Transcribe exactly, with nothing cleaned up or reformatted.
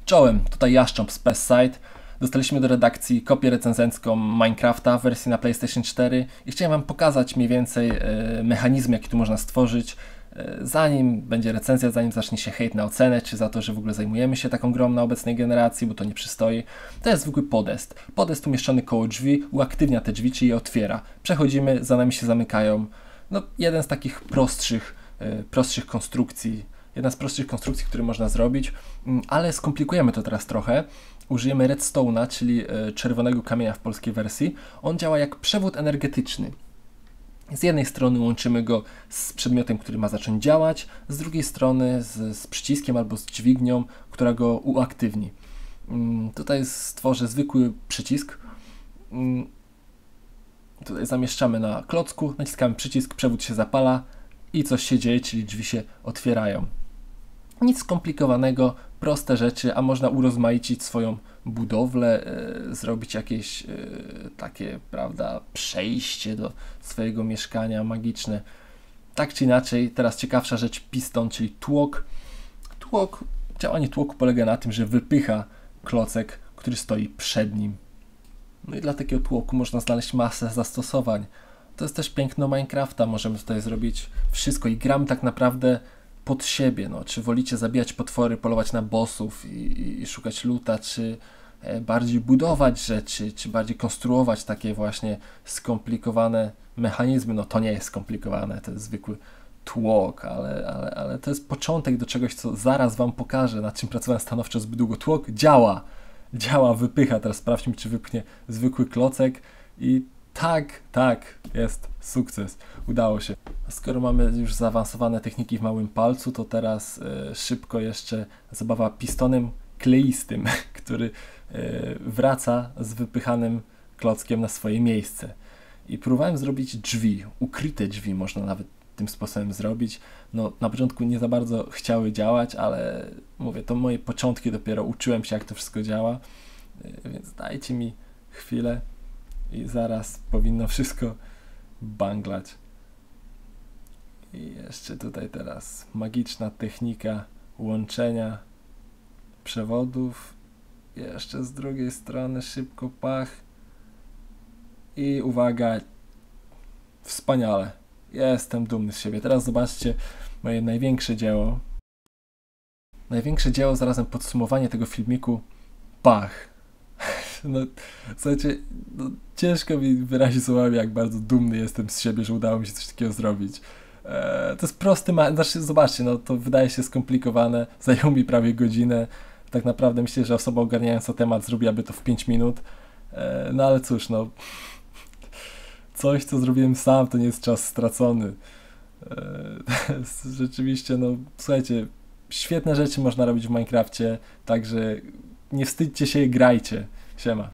Czołem, tutaj Jaszcząb z PESSite. Dostaliśmy do redakcji kopię recenzencką Minecrafta w wersji na PlayStation cztery i chciałem Wam pokazać mniej więcej e, mechanizm, jaki tu można stworzyć, e, zanim będzie recenzja, zanim zacznie się hejt na ocenę, czy za to, że w ogóle zajmujemy się taką grą na obecnej generacji, bo to nie przystoi. To jest zwykły podest. Podest umieszczony koło drzwi, uaktywnia te drzwi, czy je otwiera. Przechodzimy, za nami się zamykają. No, jeden z takich prostszych, e, prostszych konstrukcji, Jedna z prostszych konstrukcji, które można zrobić, ale skomplikujemy to teraz trochę. Użyjemy redstone'a, czyli czerwonego kamienia w polskiej wersji. On działa jak przewód energetyczny. Z jednej strony łączymy go z przedmiotem, który ma zacząć działać, z drugiej strony z, z przyciskiem albo z dźwignią, która go uaktywni. Tutaj stworzę zwykły przycisk. Tutaj zamieszczamy na klocku, naciskamy przycisk, przewód się zapala i coś się dzieje, czyli drzwi się otwierają. Nic skomplikowanego, proste rzeczy, a można urozmaicić swoją budowlę, e, zrobić jakieś e, takie, prawda, przejście do swojego mieszkania magiczne. Tak czy inaczej, teraz ciekawsza rzecz, piston, czyli tłok. Tłok, działanie tłoku polega na tym, że wypycha klocek, który stoi przed nim. No i dla takiego tłoku można znaleźć masę zastosowań. To jest też piękno Minecrafta, możemy tutaj zrobić wszystko i gramy tak naprawdę pod siebie. No, czy wolicie zabijać potwory, polować na bossów i, i, i szukać luta, czy e, bardziej budować rzeczy, czy bardziej konstruować takie właśnie skomplikowane mechanizmy. No to nie jest skomplikowane, to jest zwykły tłok, ale, ale, ale to jest początek do czegoś, co zaraz Wam pokażę, nad czym pracowałem stanowczo zbyt długo. Tłok działa, działa, wypycha. Teraz sprawdźmy, czy wypchnie zwykły klocek i Tak, tak, jest sukces, udało się. Skoro mamy już zaawansowane techniki w małym palcu, to teraz e, szybko jeszcze zabawa pistonem kleistym, który e, wraca z wypychanym klockiem na swoje miejsce. I próbowałem zrobić drzwi, ukryte drzwi można nawet tym sposobem zrobić. No, na początku nie za bardzo chciały działać, ale mówię, to moje początki, dopiero uczyłem się, jak to wszystko działa, e, więc dajcie mi chwilę. I zaraz powinno wszystko banglać. I jeszcze tutaj teraz magiczna technika łączenia przewodów. Jeszcze z drugiej strony szybko pach. I uwaga, wspaniale. Jestem dumny z siebie. Teraz zobaczcie moje największe dzieło. Największe dzieło, zarazem podsumowanie tego filmiku. Pach. No, słuchajcie, no, ciężko mi wyrazić słowami, jak bardzo dumny jestem z siebie, że udało mi się coś takiego zrobić. Eee, to jest prosty, ma- znaczy, zobaczcie, no to wydaje się skomplikowane, zajęło mi prawie godzinę. Tak naprawdę myślę, że osoba ogarniająca temat zrobiłaby to w pięć minut. Eee, no ale cóż, no coś, co zrobiłem sam, to nie jest czas stracony. Eee, rzeczywiście, no słuchajcie, świetne rzeczy można robić w Minecrafcie, także nie wstydźcie się, grajcie. Siema.